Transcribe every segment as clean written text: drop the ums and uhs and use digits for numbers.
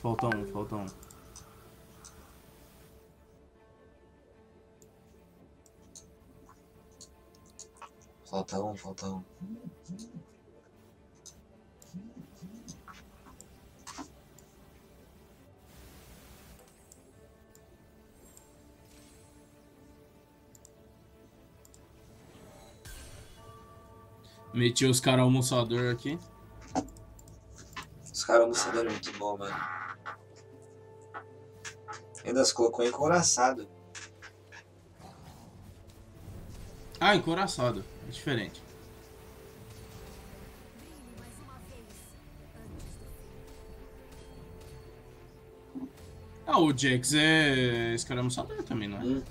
Falta um, falta um. Falta um, falta um. Meti os caras almoçador aqui. Os caras almoçador é muito bom, mano. Ainda se colocou encouraçado. Ah, encoraçado. É diferente. Ah, o Jax é esse cara é almoçador também, não é?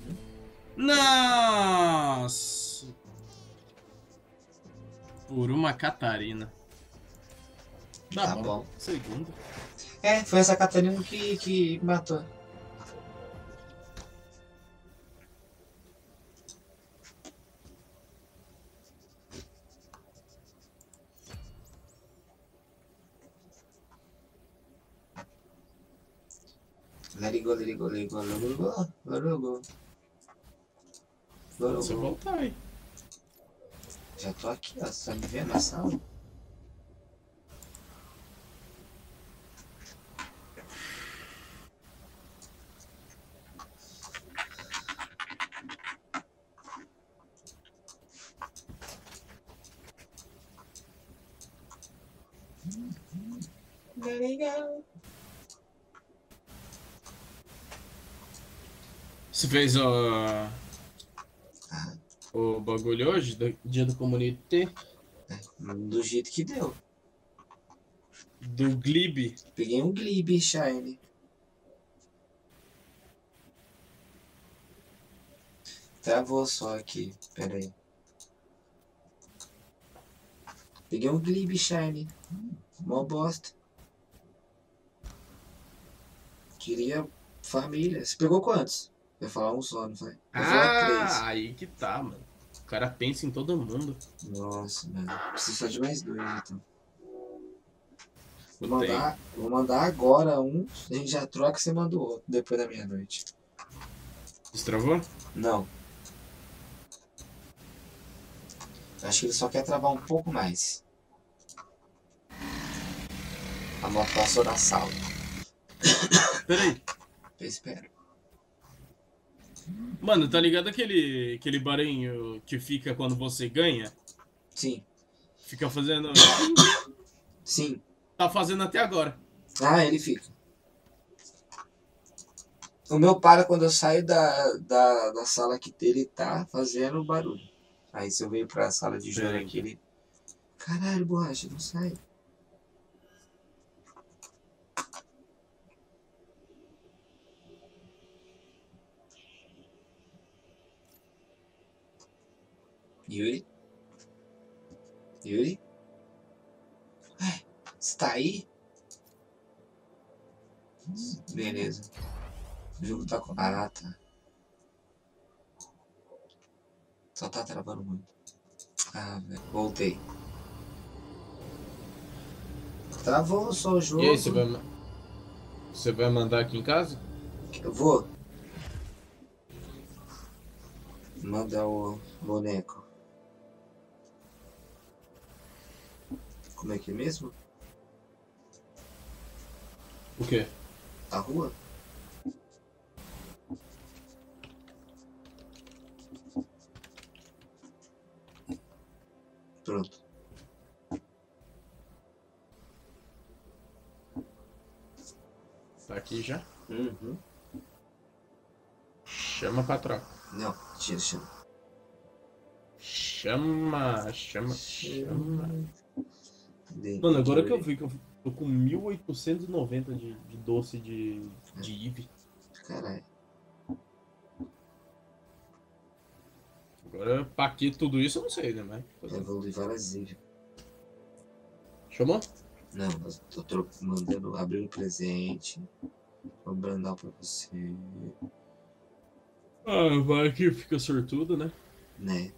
Nossa! Por uma Catarina. Tá bom. Segundo. É, foi essa Catarina que matou. Let it go, let it go, let it go, let it go, let it go. Let it Você go. voltar aí. Já tô aqui, ó. Você tá me vendo na sala? Let it go. Você fez o bagulho hoje, dia do comunité, Do jeito que deu. do Glib. Peguei um Glib Shine. Travou só aqui. Pera aí. Peguei um Glib Shine. Mó bosta. Queria família. Você pegou quantos? Eu ia falar um só, não foi? Eu ia falar três. Aí que tá, mano. O cara pensa em todo mundo. Nossa, mano. Preciso só de mais dois, então. Eu tenho. Vou mandar agora um. A gente já troca e você manda o outro. Depois da meia-noite. Destravou? Não. Acho que ele só quer travar um pouco mais. A moto passou na sala. Peraí. Eu espero. Mano, tá ligado aquele barulho que fica quando você ganha? Sim. Fica fazendo. Sim. Tá fazendo até agora. Ah, ele fica. O meu para quando eu saio da sala que ele tá fazendo barulho. Aí se eu venho pra sala de jogo Peraí, aqui, então. ele... Caralho, borracha, não sai. Yuri? Yuri? Ué, você tá aí? Beleza. O jogo tá com... Ah, tá. Só tá travando muito. Ah, velho. Voltei. Travou só o jogo. E aí, você vai mandar aqui em casa? Eu vou. Mandar o boneco. Como é que é mesmo? O quê? A rua? Pronto. Tá aqui já? Uhum. Chama pra troca. Não, chama. Chama. Mano, agora que eu vi que eu tô com 1890 de doce de Eve. Caralho. Agora, pra que tudo isso, eu não sei, né? Mas... Evolui várias vezes. Chamou? Não, eu tô mandando abrir um presente. Vou brandar pra você. Ah, vai que fica sortudo, né? Né?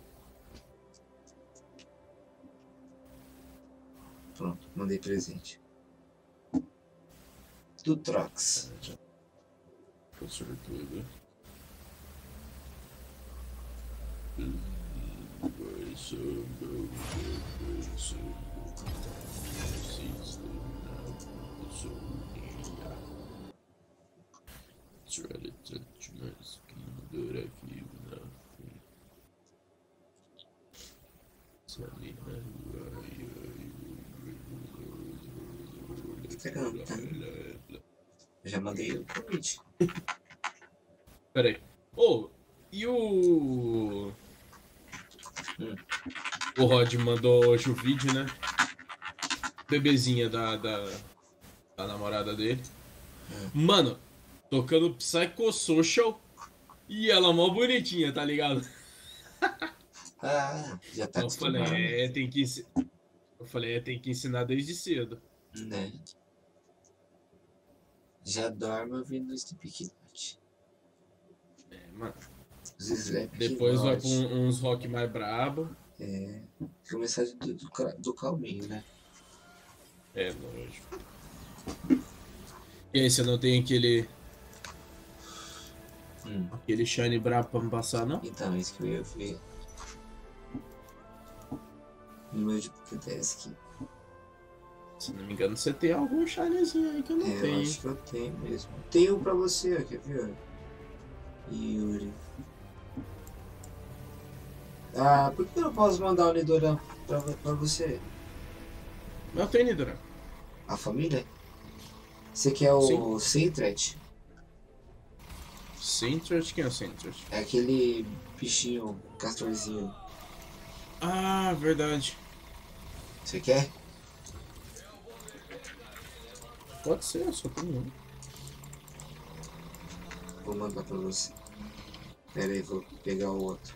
Pronto, mandei presente. do Trox. Com certeza. Eu já mandei o convite. Pera aí. Ô, e o... O Rod mandou hoje o vídeo, né? Bebezinha da namorada dele. Mano, tocando Psychosocial e ela mó bonitinha, tá ligado? Ah, já tá Eu falei, acostumado. tem que ensinar desde cedo. Né? Já dorme ouvindo esse piquinote. Mano. Os slap Depois vai pra Knot. uns rock mais brabo. Começar do calminho, né? É, lógico. E aí, você não tem aquele shine brabo pra me passar, não? Então, isso que eu ia ver. No meu de Pokédex aqui. Se não me engano, você tem algum shinezinho aí que eu não tenho. Eu acho que eu tenho mesmo. Tenho pra você, ó, quer ver? Yuri. Ah, por que eu não posso mandar o Nidoran pra você? Eu tenho Nidoran. A família? Você quer o Sentret? Sentret? Quem é o Sentret? É aquele bichinho, castorzinho. Ah, verdade. Você quer? Pode ser, eu só tenho um. Vou mandar pra você. Pera aí, vou pegar o outro.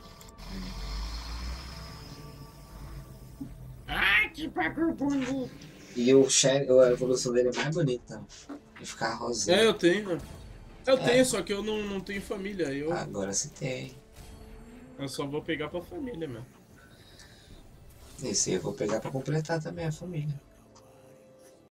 Ah, que bagulho! E o Shine, a evolução dele é mais bonita. Vai ficar rosinha. É, eu tenho. Eu tenho, só que eu não tenho família. Agora você tem. Eu só vou pegar pra família mesmo. Esse aí eu vou pegar pra completar também a família.